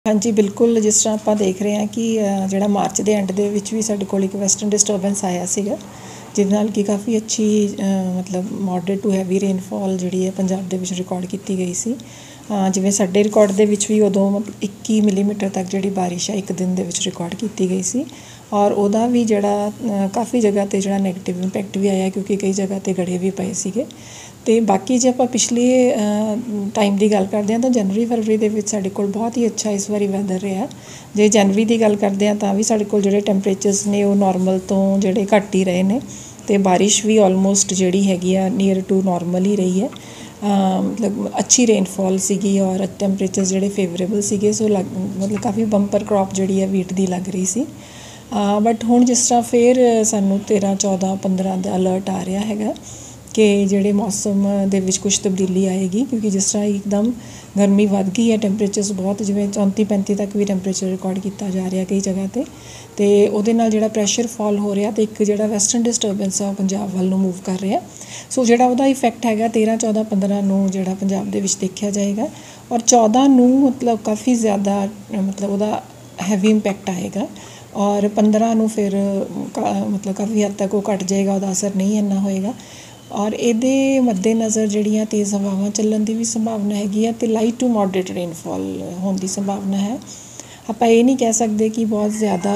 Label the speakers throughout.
Speaker 1: हाँ जी बिल्कुल, जिस तरह आप देख रहे हैं कि ਜਿਹੜਾ ਮਾਰਚ ਦੇ ਐਂਡ ਦੇ ਵਿੱਚ ਵੀ ਸਾਡੇ ਕੋਲ ਇੱਕ ਵੈਸਟਰਨ ਡਿਸਟਰਬੈਂਸ ਆਇਆ ਸੀਗਾ, ਜਿਹਦੇ ਨਾਲ ਕਿ ਕਾਫੀ ਅੱਛੀ ਮਤਲਬ ਮੋਡਰੇਟ ਟੂ ਹੈਵੀ ਰੇਨਫਾਲ ਜਿਹੜੀ ਹੈ ਪੰਜਾਬ ਦੇ ਵਿੱਚ ਰਿਕਾਰਡ ਕੀਤੀ ਗਈ ਸੀ। ਜਿਵੇਂ ਸਾਡੇ ਰਿਕਾਰਡ ਦੇ ਵਿੱਚ ਵੀ ਉਦੋਂ 21 ਮਿਲੀਮੀਟਰ ਤੱਕ ਜਿਹੜੀ ਬਾਰਿਸ਼ ਹੈ ਇੱਕ ਦਿਨ ਦੇ ਵਿੱਚ ਰਿਕਾਰਡ ਕੀਤੀ ਗਈ ਸੀ। ਔਰ ਉਹਦਾ ਵੀ ਜਿਹੜਾ ਕਾਫੀ ਜਗ੍ਹਾ 'ਤੇ ਜਿਹੜਾ ਨੈਗੇਟਿਵ ਇੰਪੈਕਟ ਵੀ ਆਇਆ, ਕਿਉਂਕਿ ਕਈ ਜਗ੍ਹਾ 'ਤੇ ਗੜੇ ਵੀ ਪਏ ਸੀਗੇ। ਅਤੇ ਬਾਕੀ ਜੇ ਆਪਾਂ ਪਿਛਲੇ ਟਾਈਮ ਦੀ ਗੱਲ ਕਰਦੇ ਹਾਂ ਤਾਂ ਜਨਵਰੀ ਫਰਵਰੀ ਦੇ ਵਿੱਚ ਸਾਡੇ ਕੋਲ ਬਹੁਤ ਹੀ ਅੱਛਾ ਇਸ ਵਾਰੀ ਵੈਦਰ ਰਿਹਾ। ਜੇ ਜਨਵਰੀ ਦੀ ਗੱਲ ਕਰਦੇ ਹਾਂ ਤਾਂ ਵੀ ਸਾਡੇ ਕੋਲ ਜਿਹੜੇ ਟੈਂਪਰੇਚਰਸ ਨੇ ਉਹ ਨੋਰਮਲ ਤੋਂ ਜਿਹੜੇ ਘੱਟ ਹੀ ਰਹੇ ਨੇ, ਅਤੇ ਬਾਰਿਸ਼ ਵੀ ਆਲਮੋਸਟ ਜਿਹੜੀ ਹੈਗੀ ਆ ਨੀਅਰ ਟੂ ਨੋਰਮਲ ਹੀ ਰਹੀ ਹੈ। ਮਤਲਬ ਅੱਛੀ ਰੇਨਫਾਲ ਸੀਗੀ ਔਰ ਟੈਂਪਰੇਚਰ ਜਿਹੜੇ ਫੇਵਰੇਬਲ ਸੀਗੇ। ਸੋ ਮਤਲਬ ਕਾਫੀ ਬੰਪਰ ਕ੍ਰੌਪ ਜਿਹੜੀ ਹੈ ਵੀਟ ਦੀ ਲੱਗ ਰਹੀ ਸੀ। ਬਟ ਹੁਣ ਜਿਸ ਤਰ੍ਹਾਂ ਫਿਰ ਸਾਨੂੰ 13, 14, 15 ਦਾ ਅਲਰਟ ਆ ਰਿਹਾ ਹੈਗਾ ਕਿ ਜਿਹੜੇ ਮੌਸਮ ਦੇ ਵਿੱਚ ਕੁਛ ਤਬਦੀਲੀ ਆਏਗੀ, ਕਿਉਂਕਿ ਜਿਸ ਤਰ੍ਹਾਂ ਇੱਕਦਮ ਗਰਮੀ ਵੱਧ ਗਈ ਹੈ, ਟੈਂਪਰੇਚਰਸ ਬਹੁਤ ਜਿਵੇਂ 34, 35 ਤੱਕ ਵੀ ਟੈਂਪਰੇਚਰ ਰਿਕਾਰਡ ਕੀਤਾ ਜਾ ਰਿਹਾ ਕਈ ਜਗ੍ਹਾ 'ਤੇ। ਅਤੇ ਉਹਦੇ ਨਾਲ ਜਿਹੜਾ ਪ੍ਰੈਸ਼ਰ ਫਾਲ ਹੋ ਰਿਹਾ ਅਤੇ ਇੱਕ ਜਿਹੜਾ ਵੈਸਟਰਨ ਡਿਸਟਰਬੈਂਸ ਆ ਉਹ ਪੰਜਾਬ ਵੱਲ ਨੂੰ ਮੂਵ ਕਰ ਰਿਹਾ। ਸੋ ਜਿਹੜਾ ਉਹਦਾ ਇਫੈਕਟ ਹੈਗਾ 13, 14, 15 ਨੂੰ ਜਿਹੜਾ ਪੰਜਾਬ ਦੇ ਵਿੱਚ ਦੇਖਿਆ ਜਾਏਗਾ। ਔਰ 14 ਨੂੰ ਮਤਲਬ ਕਾਫੀ ਜ਼ਿਆਦਾ ਮਤਲਬ ਉਹਦਾ ਹੈਵੀ ਇੰਪੈਕਟ ਆਏਗਾ। ਔਰ 15 ਨੂੰ ਫਿਰ ਮਤਲਬ ਕਾਫੀ ਹੱਦ ਤੱਕ ਉਹ ਘੱਟ ਜਾਏਗਾ, ਉਹਦਾ ਅਸਰ ਨਹੀਂ ਇੰਨਾ ਹੋਏਗਾ। ਔਰ ਇਹਦੇ ਮੱਦੇਨਜ਼ਰ ਜਿਹੜੀਆਂ ਤੇਜ਼ ਹਵਾਵਾਂ ਚੱਲਣ ਦੀ ਵੀ ਸੰਭਾਵਨਾ ਹੈਗੀ ਹੈ ਅਤੇ ਲਾਈਟ ਟੂ ਮੋਡਰੇਟ ਰੇਨਫਾਲ ਹੋਣ ਦੀ ਸੰਭਾਵਨਾ ਹੈ। ਆਪਾਂ ਇਹ ਨਹੀਂ ਕਹਿ ਸਕਦੇ ਕਿ ਬਹੁਤ ਜ਼ਿਆਦਾ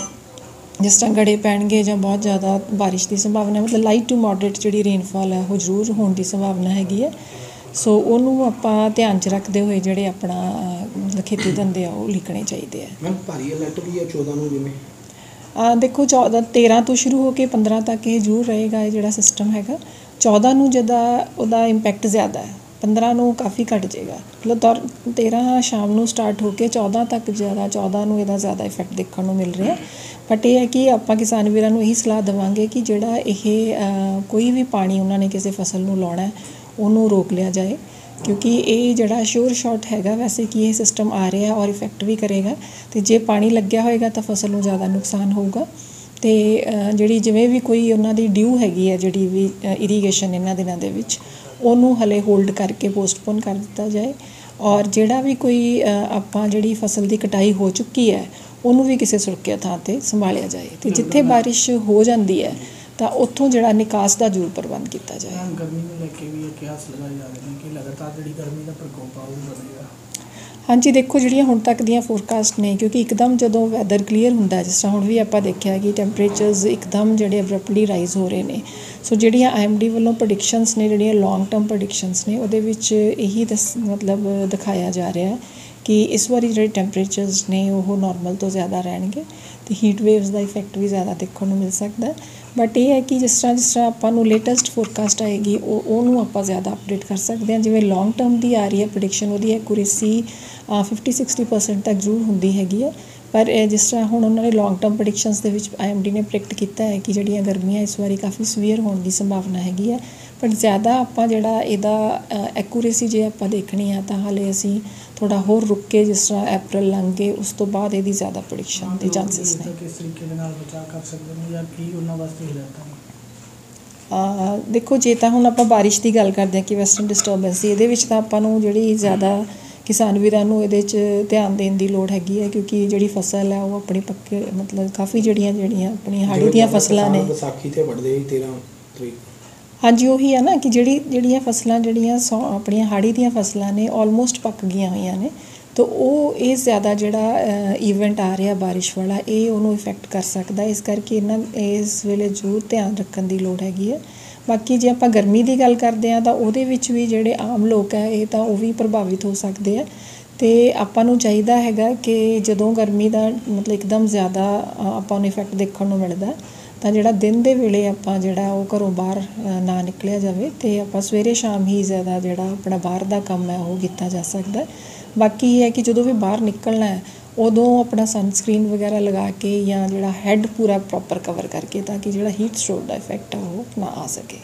Speaker 1: ਜਿਸ ਤਰ੍ਹਾਂ ਗੜੇ ਪੈਣਗੇ ਜਾਂ ਬਹੁਤ ਜ਼ਿਆਦਾ ਬਾਰਿਸ਼ ਦੀ ਸੰਭਾਵਨਾ, ਮਤਲਬ ਲਾਈਟ ਟੂ ਮੋਡਰੇਟ ਜਿਹੜੀ ਰੇਨਫਾਲ ਹੈ ਉਹ ਜ਼ਰੂਰ ਹੋਣ ਦੀ ਸੰਭਾਵਨਾ ਹੈਗੀ ਹੈ। ਸੋ ਉਹਨੂੰ ਆਪਾਂ ਧਿਆਨ 'ਚ ਰੱਖਦੇ ਹੋਏ ਜਿਹੜੇ ਆਪਣਾ ਮਤਲਬ ਖੇਤੀ ਧੰਦੇ ਆ ਉਹ ਲਿਖਣੇ ਚਾਹੀਦੇ ਆ।
Speaker 2: ਮੈਮ ਭਾਰੀ ਅਲਰਟ ਵੀ ਹੈ 14 ਨੂੰ ਜਿਵੇਂ
Speaker 1: ਦੇਖੋ 13 ਤੋਂ ਸ਼ੁਰੂ ਹੋ ਕੇ 15 ਤੱਕ ਇਹ ਜ਼ਰੂਰ ਰਹੇਗਾ ਇਹ ਜਿਹੜਾ ਸਿਸਟਮ ਹੈਗਾ। 14 ਨੂੰ ਜਿਹਦਾ ਉਹਦਾ ਇੰਪੈਕਟ ਜ਼ਿਆਦਾ ਹੈ, 15 ਨੂੰ ਕਾਫੀ ਘੱਟ ਜਾਏਗਾ। ਮਤਲਬ 13 ਸ਼ਾਮ ਨੂੰ ਸਟਾਰਟ ਹੋ ਕੇ 14 ਤੱਕ ਜ਼ਿਆਦਾ, 14 ਨੂੰ ਇਹਦਾ ਜ਼ਿਆਦਾ ਇਫੈਕਟ ਦੇਖਣ ਨੂੰ ਮਿਲ ਰਿਹਾ। ਬਟ ਇਹ ਹੈ ਕਿ ਆਪਾਂ ਕਿਸਾਨ ਵੀਰਾਂ ਨੂੰ ਇਹੀ ਸਲਾਹ ਦੇਵਾਂਗੇ ਕਿ ਜਿਹੜਾ ਇਹ ਕੋਈ ਵੀ ਪਾਣੀ ਉਹਨਾਂ ਨੇ ਕਿਸੇ ਫਸਲ ਨੂੰ ਲਾਉਣਾ ਉਹਨੂੰ ਰੋਕ ਲਿਆ ਜਾਏ, ਕਿਉਂਕਿ ਇਹ ਜਿਹੜਾ ਸ਼ੋਰ ਸ਼ਾਟ ਹੈਗਾ ਵੈਸੇ ਕਿ ਇਹ ਸਿਸਟਮ ਆ ਰਿਹਾ ਔਰ ਇਫੈਕਟ ਵੀ ਕਰੇਗਾ। ਅਤੇ ਜੇ ਪਾਣੀ ਲੱਗਿਆ ਹੋਏਗਾ ਤਾਂ ਫਸਲ ਨੂੰ ਜ਼ਿਆਦਾ ਨੁਕਸਾਨ ਹੋਊਗਾ। ਅਤੇ ਜਿਹੜੀ ਜਿਵੇਂ ਵੀ ਕੋਈ ਉਹਨਾਂ ਦੀ ਡਿਊ ਹੈਗੀ ਹੈ ਜਿਹੜੀ ਵੀ ਇਰੀਗੇਸ਼ਨ ਇਹਨਾਂ ਦਿਨਾਂ ਦੇ ਵਿੱਚ, ਉਹਨੂੰ ਹਲੇ ਹੋਲਡ ਕਰਕੇ ਪੋਸਟਪੋਨ ਕਰ ਦਿੱਤਾ ਜਾਏ। ਔਰ ਜਿਹੜਾ ਵੀ ਕੋਈ ਆਪਾਂ ਜਿਹੜੀ ਫਸਲ ਦੀ ਕਟਾਈ ਹੋ ਚੁੱਕੀ ਹੈ ਉਹਨੂੰ ਵੀ ਕਿਸੇ ਸੁਰੱਖਿਅਤ ਥਾਂ 'ਤੇ ਸੰਭਾਲਿਆ ਜਾਏ। ਅਤੇ ਜਿੱਥੇ ਬਾਰਿਸ਼ ਹੋ ਜਾਂਦੀ ਹੈ ਤਾਂ ਉੱਥੋਂ ਜਿਹੜਾ ਨਿਕਾਸ ਦਾ ਜ਼ਰੂਰ ਪ੍ਰਬੰਧ ਕੀਤਾ ਜਾਏ।
Speaker 3: ਗਰਮੀ ਨੂੰ ਲੈ ਕੇ ਵੀ ਇਹ ਕਿਆਸ ਲਗਾਏ ਜਾ ਰਹੇ ਨੇ ਕਿ ਲਗਾਤਾਰ ਜਿਹੜੀ ਗਰਮੀ ਦਾ ਪ੍ਰਕੋਪ ਆ ਉਹ ਵਧੇਗਾ।
Speaker 1: ਹਾਂਜੀ ਦੇਖੋ, ਜਿਹੜੀਆਂ ਹੁਣ ਤੱਕ ਦੀਆਂ ਫੋਰਕਾਸਟ ਨੇ, ਕਿਉਂਕਿ ਇੱਕਦਮ ਜਦੋਂ ਵੈਦਰ ਕਲੀਅਰ ਹੁੰਦਾ, ਜਿਸ ਤਰ੍ਹਾਂ ਹੁਣ ਵੀ ਆਪਾਂ ਦੇਖਿਆ ਕਿ ਟੈਂਪਰੇਚਰਸ ਇੱਕਦਮ ਜਿਹੜੇ ਅਬਰਪਟਲੀ ਰਾਈਜ਼ ਹੋ ਰਹੇ ਨੇ। ਸੋ ਜਿਹੜੀਆਂ IMD ਵੱਲੋਂ ਪ੍ਰੈਡਿਕਸ਼ਨਸ ਨੇ, ਜਿਹੜੀਆਂ ਲੌਂਗ ਟਰਮ ਪ੍ਰੈਡਿਕਸ਼ਨਸ ਨੇ, ਉਹਦੇ ਵਿੱਚ ਇਹੀ ਮਤਲਬ ਦਿਖਾਇਆ ਜਾ ਰਿਹਾ ਕਿ ਇਸ ਵਾਰੀ ਜਿਹੜੇ ਟੈਂਪਰੇਚਰਸ ਨੇ ਉਹ ਨੋਰਮਲ ਤੋਂ ਜ਼ਿਆਦਾ ਰਹਿਣਗੇ ਅਤੇ ਹੀਟ ਵੇਵਸ ਦਾ ਇਫੈਕਟ ਵੀ ਜ਼ਿਆਦਾ ਦੇਖਣ ਨੂੰ ਮਿਲ ਸਕਦਾ। ਬਟ ਇਹ ਹੈ ਕਿ ਜਿਸ ਤਰ੍ਹਾਂ ਆਪਾਂ ਨੂੰ ਲੇਟੈਸਟ ਫੋਰਕਾਸਟ ਆਏਗੀ ਉਹਨੂੰ ਆਪਾਂ ਜ਼ਿਆਦਾ ਅਪਡੇਟ ਕਰ ਸਕਦੇ ਹਾਂ। ਜਿਵੇਂ ਲੌਂਗ ਟਰਮ ਦੀ ਆ ਰਹੀ ਹੈ ਪ੍ਰੈਡਿਕਸ਼ਨ, ਉਹਦੀ ਐਕੂਰੇਸੀ 50-60% ਤੱਕ ਜ਼ਰੂਰ ਹੁੰਦੀ ਹੈਗੀ ਹੈ। ਪਰ ਜਿਸ ਤਰ੍ਹਾਂ ਹੁਣ ਉਹਨਾਂ ਨੇ ਲੌਂਗ ਟਰਮ ਪ੍ਰੈਡਿਕਸ਼ਨਸ ਦੇ ਵਿੱਚ IMD ਨੇ ਪ੍ਰੈਡਿਕਟ ਕੀਤਾ ਹੈ ਕਿ ਜਿਹੜੀਆਂ ਗਰਮੀਆਂ ਇਸ ਵਾਰੀ ਕਾਫੀ ਸਵੀਅਰ ਹੋਣ ਦੀ ਸੰਭਾਵਨਾ ਹੈਗੀ ਹੈ। ਪਰ ਜ਼ਿਆਦਾ ਆਪਾਂ ਜਿਹੜਾ ਇਹਦਾ ਐਕੂਰੇਸੀ ਜੇ ਆਪਾਂ ਦੇਖਣੀ ਆ ਤਾਂ ਹਾਲੇ ਅਸੀਂ ਥੋੜ੍ਹਾ ਹੋਰ ਰੁਕ ਕੇ, ਜਿਸ ਤਰ੍ਹਾਂ April ਲੰਘ ਗਏ ਉਸ ਤੋਂ ਬਾਅਦ ਇਹਦੀ ਜ਼ਿਆਦਾ ਪ੍ਰੈਡਿਕਸ਼ਨ ਦੇ ਚਾਂਸਿਸ ਨੇ।
Speaker 3: ਕਿਸ ਤਰੀਕੇ ਦੇ ਨਾਲ ਬਚਾਅ ਕਰ ਸਕਦੇ ਨੇ ਜਾਂ ਕੀ ਉਹਨਾਂ ਵਾਸਤੇ ਹਿਦਾਇਤਾਂ ਨੇ?
Speaker 1: ਦੇਖੋ, ਜੇ ਤਾਂ ਹੁਣ ਆਪਾਂ ਬਾਰਿਸ਼ ਦੀ ਗੱਲ ਕਰਦੇ ਹਾਂ ਕਿ ਵੈਸਟਰਨ ਡਿਸਟਰਬੈਂਸ ਦੀ, ਇਹਦੇ ਵਿੱਚ ਤਾਂ ਆਪਾਂ ਨੂੰ ਜਿਹੜੀ ਜ਼ਿਆਦਾ ਕਿਸਾਨ ਵੀਰਾਂ ਨੂੰ ਇਹਦੇ 'ਚ ਧਿਆਨ ਦੇਣ ਦੀ ਲੋੜ ਹੈਗੀ ਹੈ, ਕਿਉਂਕਿ ਜਿਹੜੀ ਫਸਲ ਹੈ ਉਹ ਆਪਣੀ ਪੱਕੇ ਮਤਲਬ ਕਾਫੀ ਜਿਹੜੀਆਂ ਆਪਣੀਆਂ ਹਾੜੀ ਦੀਆਂ ਫਸਲਾਂ ਨੇ।
Speaker 2: ਵਿਸਾਖੀ 'ਤੇ ਵੱਢਦੇ 13 ਤਰੀਕ। ਹਾਂਜੀ
Speaker 1: ਉਹੀ ਹੈ ਨਾ ਕਿ ਜਿਹੜੀਆਂ ਫਸਲਾਂ ਜਿਹੜੀਆਂ ਆਪਣੀਆਂ ਹਾੜੀ ਦੀਆਂ ਫਸਲਾਂ ਨੇ ਆਲਮੋਸਟ ਪੱਕ ਗਈਆਂ ਹੋਈਆਂ ਨੇ, ਤਾਂ ਉਹ ਇਹ ਜ਼ਿਆਦਾ ਜਿਹੜਾ ਈਵੈਂਟ ਆ ਰਿਹਾ ਬਾਰਿਸ਼ ਵਾਲਾ ਇਹ ਉਹਨੂੰ ਇਫੈਕਟ ਕਰ ਸਕਦਾ। ਇਸ ਕਰਕੇ ਇਸ ਵੇਲੇ ਜ਼ਰੂਰ ਧਿਆਨ ਰੱਖਣ ਦੀ ਲੋੜ ਹੈਗੀ ਹੈ। ਬਾਕੀ ਜੇ ਆਪਾਂ ਗਰਮੀ ਦੀ ਗੱਲ ਕਰਦੇ ਹਾਂ ਤਾਂ ਉਹਦੇ ਵਿੱਚ ਵੀ ਜਿਹੜੇ ਆਮ ਲੋਕ ਹੈ ਇਹ ਤਾਂ ਉਹ ਵੀ ਪ੍ਰਭਾਵਿਤ ਹੋ ਸਕਦੇ ਆ। ਅਤੇ ਆਪਾਂ ਨੂੰ ਚਾਹੀਦਾ ਹੈਗਾ ਕਿ ਜਦੋਂ ਗਰਮੀ ਦਾ ਮਤਲਬ ਇੱਕਦਮ ਜ਼ਿਆਦਾ ਆਪਾਂ ਨੂੰ ਇਫੈਕਟ ਦੇਖਣ ਨੂੰ ਮਿਲਦਾ ਤਾਂ ਜਿਹੜਾ ਦਿਨ ਦੇ ਵੇਲੇ ਆਪਾਂ ਜਿਹੜਾ ਉਹ ਘਰੋਂ ਬਾਹਰ ਨਾ ਨਿਕਲਿਆ ਜਾਵੇ ਅਤੇ ਆਪਾਂ ਸਵੇਰੇ ਸ਼ਾਮ ਹੀ ਜ਼ਿਆਦਾ ਜਿਹੜਾ ਆਪਣਾ ਬਾਹਰ ਦਾ ਕੰਮ ਹੈ ਉਹ ਕੀਤਾ ਜਾ ਸਕਦਾ। ਬਾਕੀ ਇਹ ਹੈ ਕਿ ਜਦੋਂ ਵੀ ਬਾਹਰ ਨਿਕਲਣਾ ਹੈ ਉਦੋਂ ਆਪਣਾ ਸਨਸਕ੍ਰੀਨ ਵਗੈਰਾ ਲਗਾ ਕੇ ਜਾਂ ਜਿਹੜਾ ਹੈੱਡ ਪੂਰਾ ਪ੍ਰੋਪਰ ਕਵਰ ਕਰਕੇ, ਤਾਂ ਕਿ ਜਿਹੜਾ ਹੀਟ ਸਟ੍ਰੋਕ ਦਾ ਇਫੈਕਟ ਆ ਉਹ ਨਾ ਆ ਸਕੇ।